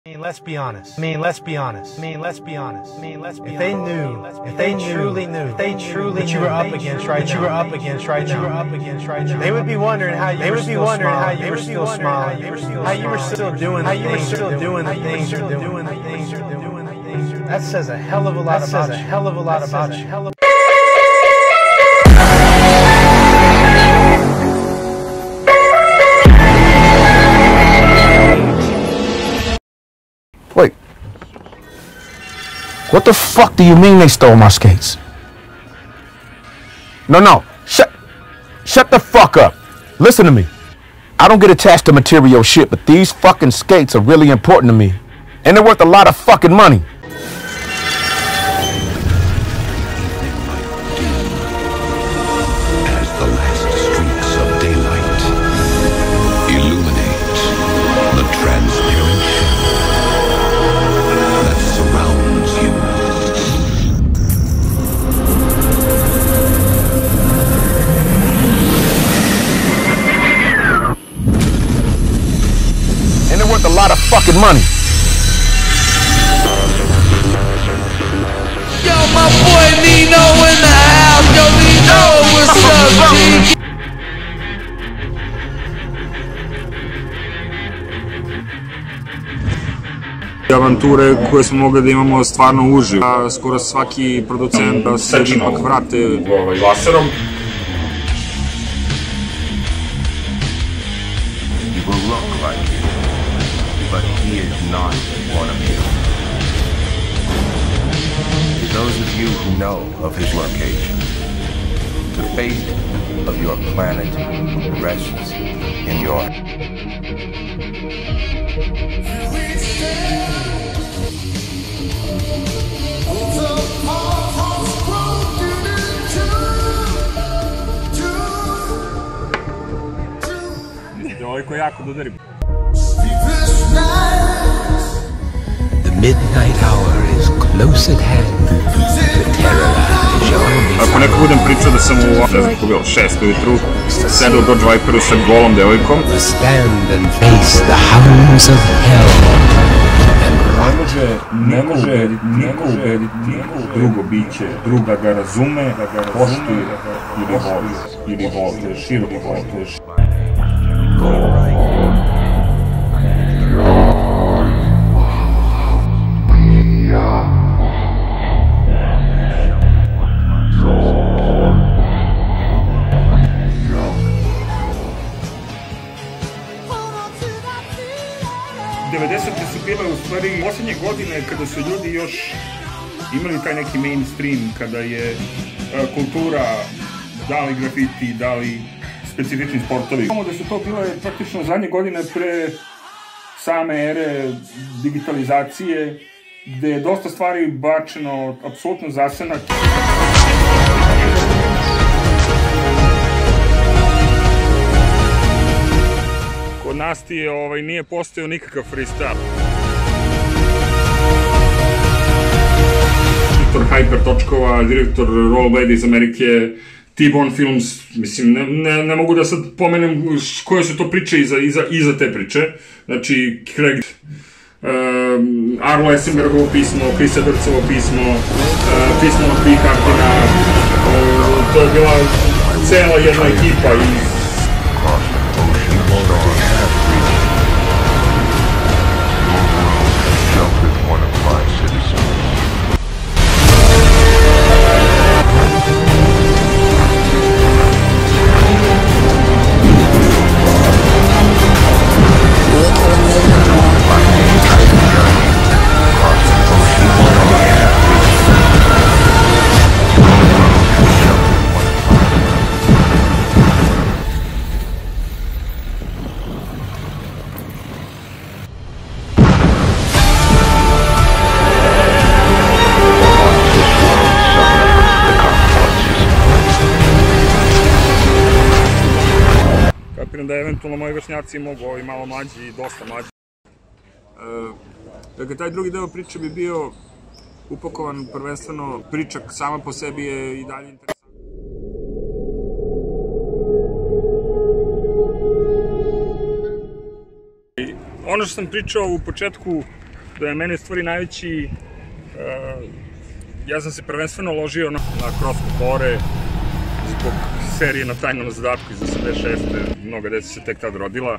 Let's be honest. Let's be honest. If they knew that you were up against right now, they would be wondering how you were still smiling, how you were still doing the things you're doing. That says a hell of a lot about you. Wait. What the fuck do you mean they stole my skates? No. Shut the fuck up. Listen to me. I don't get attached to material shit, but these fucking skates are really important to me. And they're worth a lot of fucking money. As the last streaks of daylight illuminate the transparent shadow that surrounds you. And they're worth a lot of fucking money. Yo, my boy Nino in the house. Yo, Nino, what's up, G? Avanture koje smo mogli da imamo stvarno uživo. Skoro svaki producent se ipak vrate laserom. He will look like you, but he is not one of you. To those of you who know of his location, the fate of your planet rests in your... Devojko jako da udarim. The midnight hour is close at hand to terrorize your nation. Ako neko budem pričao da sam u, ne znam ko bilo, 6 ujutru, sedao u Dodge Viperu sa golom devojkom. Stand and face the hounds of hell. Ne može niko ubediti drugo biće, druga ga razume, da ga poštuje ili voli, široko voli. '90-te su bile u stvari posljednje godine kada su ljudi još imali taj neki mainstream, kada je kultura, da li grafiti, da li specifični sportovi. Znamo da su to bile praktično zadnje godine pre same ere digitalizacije, gde je dosta stvari bačeno apsolutno zasenak. Kod nas ti nije postojao nikakav freestyle. Direktor Hyper. Direktor Rollerblade iz Amerike, T-Bone Films, mislim, ne mogu da sad pomenem koje su to priče iza te priče. Znači, Craig, Arlo Essenbergovo pismo, Chris Edwardsovo pismo, pismo od P. Hartina, to je bila cela jedna ekipa iz... Kapiram da eventualno moji vršnjaci mogu, ovi malo mlađi i dosta mlađi. Dakle, taj drugi deo priče bi bio upakovan prvenstveno, priča sama po sebi je i dalje interesantna. Ono što sam pričao u početku Da je meni u stvari najveći... Ja sam se prvenstveno ložio na cross couture zbog serije Na tajnom zadatku iz 86. Mnoga deca se tek tad rodila.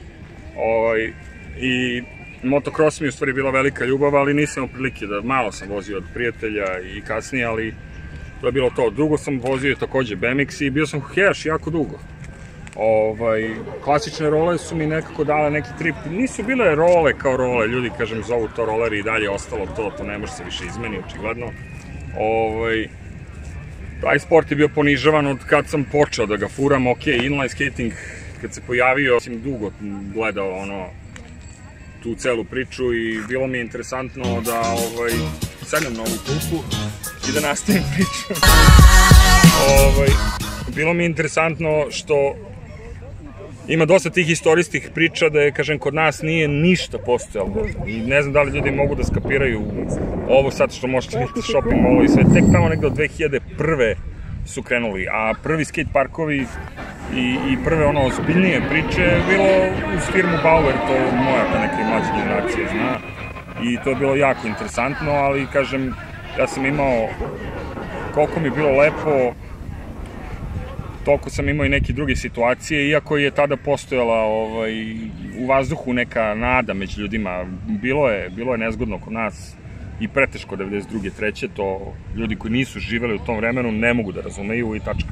I motocross mi je u stvari bila velika ljubav, ali nisam imao prilike da malo sam vozio od prijatelja i kasnije, ali to je bilo to. Dugo sam vozio takođe BMX i bio sam hokejaš jako dugo. Klasične role su mi nekako dale neki trip. Nisu bile role kao role, ljudi, kažem, zovu to roleri i dalje ostalo to ne može se više izmeni, očigledno. Taj sport je bio ponižavan od kad sam počeo da ga furam. Ok, inline skating, kad se pojavio, sam dugo gledao tu celu priču i bilo mi je interesantno da sednem na ovu klupu i da nastavim priču. Bilo mi je interesantno što ima dosta tih istorijskih priča da je, kažem, kod nas nije ništa postojalo. I ne znam da li ljudi mogu da skapiraju ovo sad što možete vidjeti shopping mall i sve. Tek tamo negde od 2001. su krenuli, a prvi skate parkovi i prve ozbiljnije priče je bilo uz firmu Bauer, to je moja pa neka mlađa generacija zna. I to je bilo jako interesantno, ali, kažem, ja sam imao, koliko mi je bilo lepo, toliko sam imao i neke druge situacije, iako je tada postojala u vazduhu neka nada među ljudima. Bilo je nezgodno kod nas i preteško 92. 3. To ljudi koji nisu živeli u tom vremenu ne mogu da razumeju i tačka.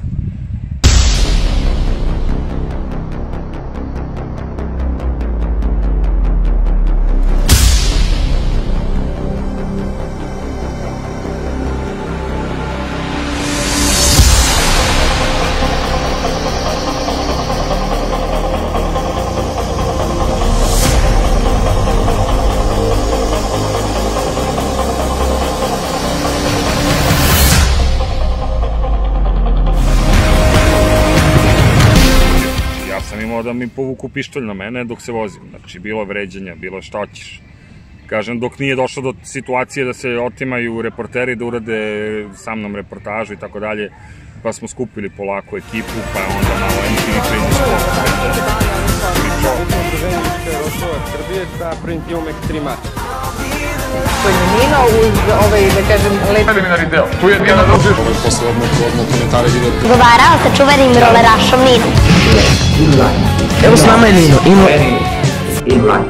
Da mi povuku pištolj na mene dok se vozim. Znači, bilo vređanja, bilo šta hoćeš. Kažem, dok nije došlo do situacije da se otimaju reporteri da urade sa mnom reportažu i tako dalje, pa smo skupili polako ekipu, pa je onda malo MTV Crazy Sport. Srbije sa Primitivnom Ekstrema. Pojmenina uz da kažem, lepo... Preliminari deo. Tu je Dijana Dobriš. Posle odmah komentare vidjeti. Govarao sa čuvenim rolerašom Nino. Evo s nama je Nino. Inline.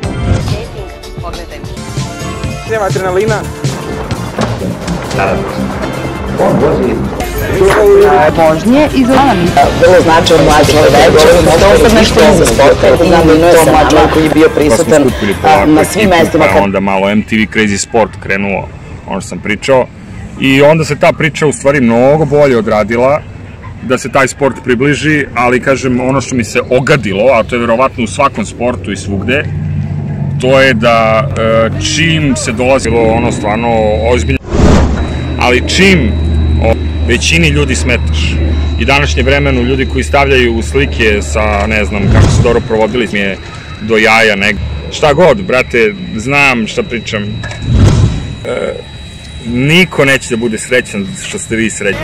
Nema adrenalina. Naravno. On vozi. Vožnje izolani. Vrlo značajan mlađi čovek. To sam nešto iza sporta. Znam da je to mlađi čovek koji je bio prisutan na svim mestima. Pa onda malo MTV Crazy Sport krenuo, ono što sam pričao. I onda se ta priča u stvari mnogo bolje odradila, da se taj sport približi, ali, kažem, ono što mi se ogadilo, a to je verovatno u svakom sportu i svugde, to je da čim se dolazilo stvarno ozbiljno, ali čim većini ljudi smetaš i današnje vremenu ljudi koji stavljaju slike sa, ne znam, kako su dobro provodili mi je do jaja, šta god, brate, znam šta pričam. Niko neće da bude srećan što ste vi srećni.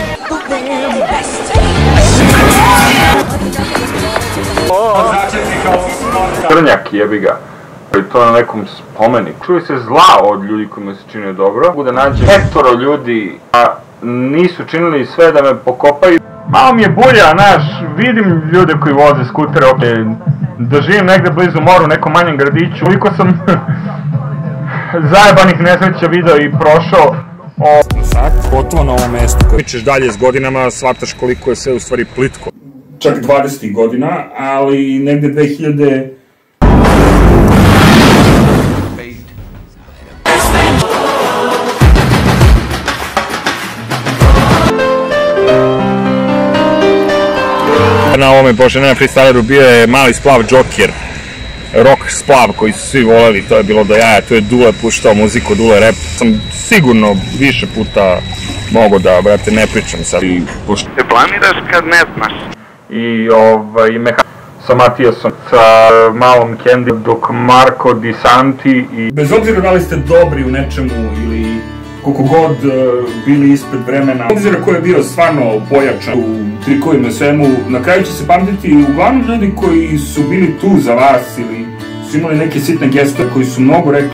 Crnjak, jebi ga. I to na nekom spomeniku. Čuje se zla od ljudi kojima se čine dobro. Mogu da nađem 5 ljudi, a nisu činili sve da me pokopaju. Malo mi je bulja, vidim ljude koji voze skutere, da živim negde blizu mora u nekom manjem gradiću. Koliko sam zajebanih nesreća video i prošao. Sad, gotovo na ovom mestu. Kad pričeš dalje s godinama, shvataš koliko je sve u stvari plitko. Čak 20 godina, ali negde 2000... Na ovome, bože, ne na freestyleru, bio je mali splav Joker, rock splav koji su svi voleli, to je bilo do jaja, tu je Dule puštao muziku, Dule rap, sam sigurno više puta mogo da, brate, ne pričam sad. Te planiraš kad ne znaš? I sa Matijasom, sa malom Candy, dok Marko Di Santi i... Bez obzira da li ste dobri u nečemu ili koliko god bili ispred vremena, bez obzira ko je bio stvarno pojačan u trikovima svemu, na kraju će se pamtiti uglavnom ljudi koji su bili tu za vas ili su imali neke sitne geste koji su mnogo rekli